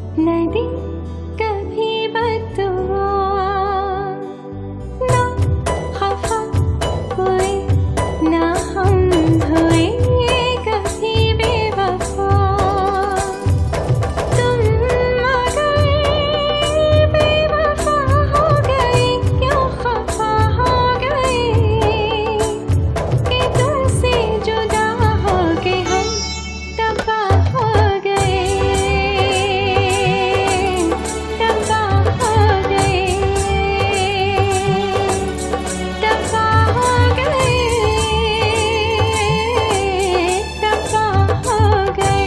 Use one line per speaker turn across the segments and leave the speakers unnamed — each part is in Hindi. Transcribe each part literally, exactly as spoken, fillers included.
नदी कभी बदुआ ना खफा हुए ना हम हुए कभी बेवफा तुम मगर बेवफा हो गए क्यों खफा हो गए कि तुमसे जुदा हो के हम तबाह हो गए तबाह हो गए तबाह हो गए तबाह हो गए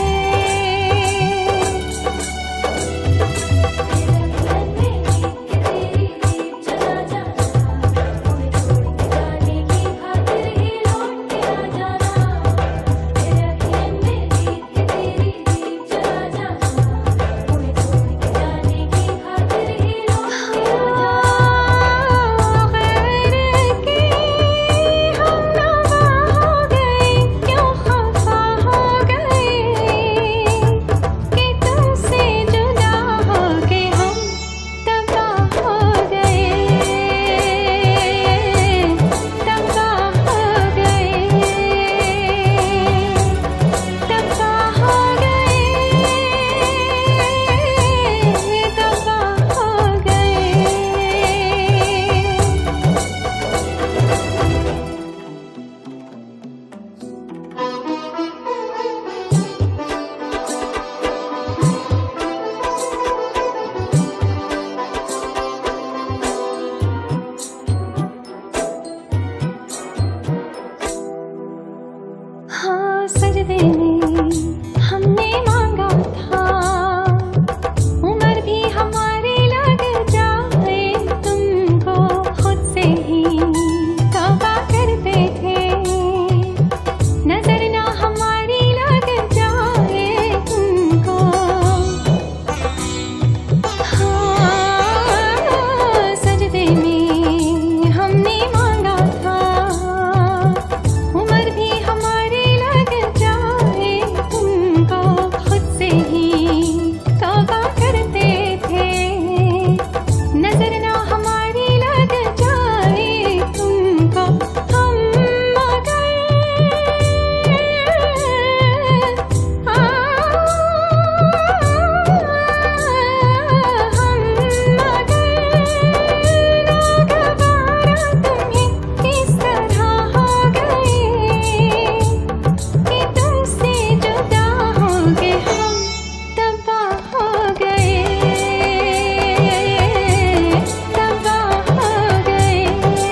हाँ सजदे में हमने मांगा था उम्र भी हमारी लग जाए तुमको खुद से ही तौबा करते थे नजर ना हमारी लग जाए तुमको हाँ सजदे में हमने मांगा था उम्र भी हमारी लग जाए तुमको खुद से ही तौबा करते थे नजर ना हमारी लग जाए तुमको हम मगर आ, हम मगर नागवारा तुम्हें किस तरह हो गए कि तुमसे जुदा हो गए हम तबाह हो गए तबाह हो गए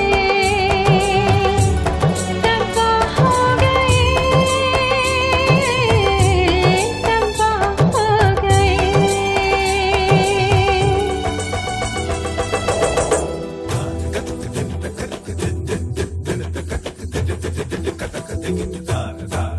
तबाह हो गए तबाह हो गए
Da da